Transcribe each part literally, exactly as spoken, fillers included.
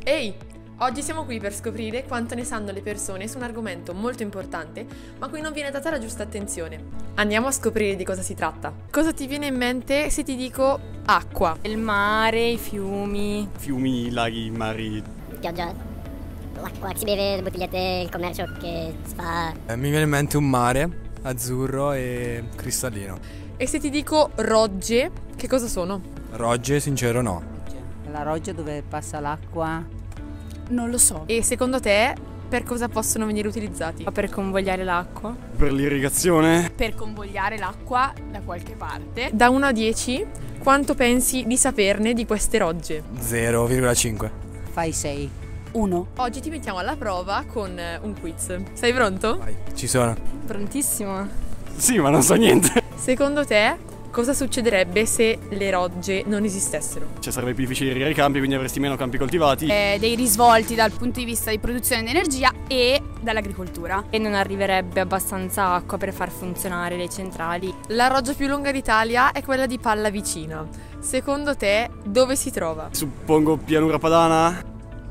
Ehi! Oggi siamo qui per scoprire quanto ne sanno le persone su un argomento molto importante, ma a cui non viene data la giusta attenzione. Andiamo a scoprire di cosa si tratta. Cosa ti viene in mente se ti dico acqua? Il mare, i fiumi. Fiumi, laghi, mari. Pioggia, l'acqua che si beve, le bottigliette, il commercio che si fa. Eh, mi viene in mente un mare azzurro e cristallino. E se ti dico rogge, che cosa sono? Rogge, sincero no. La roggia dove passa l'acqua. Non lo so. E secondo te per cosa possono venire utilizzati? Per convogliare l'acqua. Per l'irrigazione. Per convogliare l'acqua da qualche parte. Da uno a dieci, quanto pensi di saperne di queste rogge? zero virgola cinque. Fai sei. Uno. Oggi ti mettiamo alla prova con un quiz. Sei pronto? Vai, ci sono. Prontissimo. Sì, ma non so niente. Secondo te cosa succederebbe se le rogge non esistessero? Cioè sarebbe più difficile irrigare i campi, quindi avresti meno campi coltivati. Eh, dei risvolti dal punto di vista di produzione di energia e dall'agricoltura. E non arriverebbe abbastanza acqua per far funzionare le centrali. La roggia più lunga d'Italia è quella di Pallavicino. Secondo te dove si trova? Suppongo pianura padana.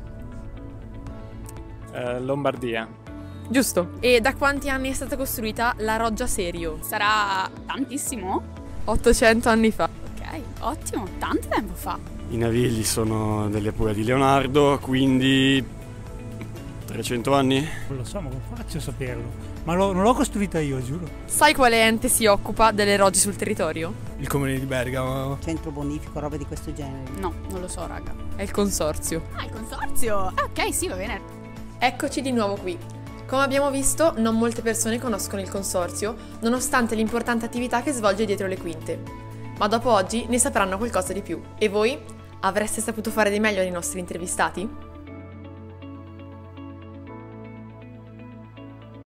Eh, Lombardia. Giusto. E da quanti anni è stata costruita la roggia Serio? Sarà tantissimo? ottocento anni fa. Ok, ottimo, tanto tempo fa. I navigli sono delle epoche di Leonardo, quindi trecento anni. Non lo so, ma come faccio a saperlo? Ma lo, non l'ho costruita io, giuro. Sai quale ente si occupa delle rogge sul territorio? Il comune di Bergamo. Centro bonifico, roba di questo genere. No, non lo so, raga. È il consorzio. Ah, il consorzio! Ah, ok, sì, va bene. Eccoci di nuovo qui. Come abbiamo visto, non molte persone conoscono il consorzio, nonostante l'importante attività che svolge dietro le quinte. Ma dopo oggi ne sapranno qualcosa di più. E voi? Avreste saputo fare di meglio dei nostri intervistati?